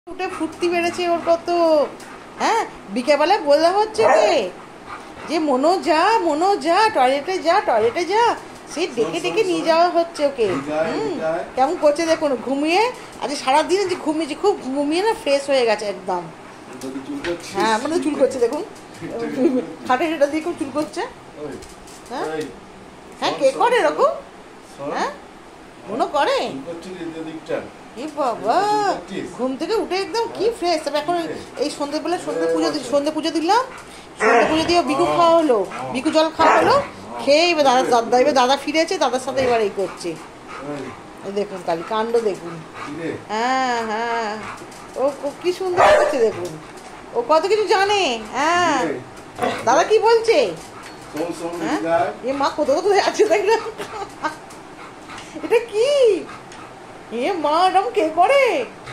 উঠে ফুর্তি বেড়েছে ওর কত। হ্যাঁ, বিকেলবেলায় বলা হচ্ছে ওকে যে মনো যা টয়লেটে যা সে ডেকে ডেকে নিয়ে যাওয়া হচ্ছে ওকে। কেমন করছে দেখুন, ঘুমিয়ে আজ সারাদিন যে ঘুমিয়েছে, খুব ঘুমিয়ে না ফ্রেশ হয়ে গেছে একদম। হ্যাঁ, মানে চুল করছে দেখুন, খাটে সেটা দিয়ে খুব চুল করছে। হ্যাঁ হ্যাঁ, কে করে এরকম? হ্যাঁ, মনো করে। এ বাবা, ঘুম থেকে উঠে একদম কি ফ্রেশ। তবে এখন এই সন্ধ্যেবেলা সন্ধ্যে পুজো দিলাম। সন্ধ্যে পুজো দিয়ে বিকু খাওয়া হলো, বিকু জল খাওয়া হলো। খেয়ে এবার দাদা ফিরেছে, দাদার সাথে এবার এই করছে। দেখুন কালী কাণ্ড দেখুন। হ্যাঁ হ্যাঁ, ও কি সুন্দর করছে দেখুন, ও কত কিছু জানে। হ্যাঁ, দাদা কি বলছে? এ মা কত কত আছে দেখ না, এটা কি? এ মা, এরকম কে করে?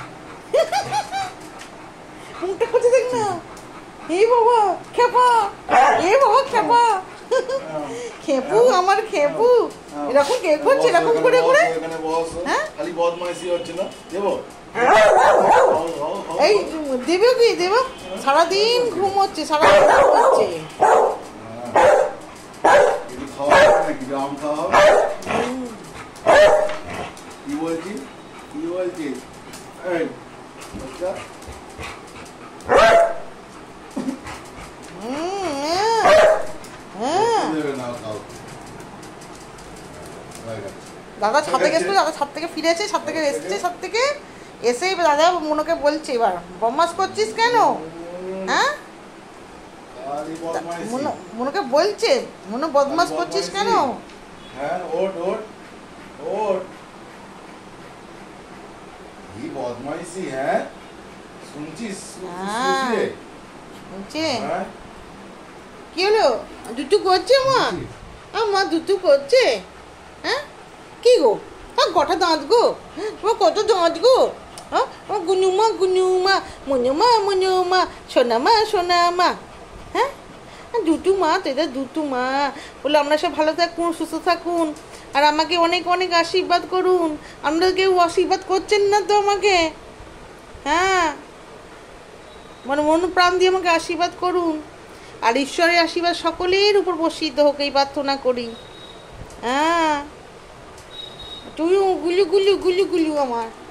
মুখটা করছে দেখ না। এই বাবা খেপা, এ বাবা খেপা, খেপু আমার খেপু। এরকম কে করছে এরকম করে করে? হ্যাঁ, এই দেবে কি দেব? সারাদিন ঘুম হচ্ছে, সারাদিন ঘুম হচ্ছে। দাদা ছাদে গেছিল, দাদা ছাদ থেকে ফিরেছে, ছাদ থেকে এসছে, ছাদ থেকে এসে দাদা মনোকে বলছে, এবার বদমাস করছিস কেন? হ্যাঁ, মনোকে বলছে, মনো বদমাস করছিস কেন? হ্যাঁ, ওঠ ওঠ ওঠ, কি বদমাইশি। হ্যাঁ, শুনছিস? কি হলো? দুটু করছে মা, মা দুটু করছে। হ্যাঁ, কি গো? কটা দাঁত গো? তোমার কত দাঁত গো? গুনুমা গুনুমা, মনুমা, সোনামা। হ্যাঁ, দুটু মা তো, এটা দুটু মা। বলে আমরা সব ভালো থাকুন, সুস্থ থাকুন, আর আমাকে অনেক অনেক আশীর্বাদ করুন। আপনারা কেউ আশীর্বাদ করছেন না তো আমাকে। হ্যাঁ, মানে মন প্রাণ দিয়ে আমাকে আশীর্বাদ করুন, আর ঈশ্বরের আশীর্বাদ সকলের উপর বর্ষিত হোক, এই প্রার্থনা করি। হ্যাঁ, তুইও গুলু গুলু আমার।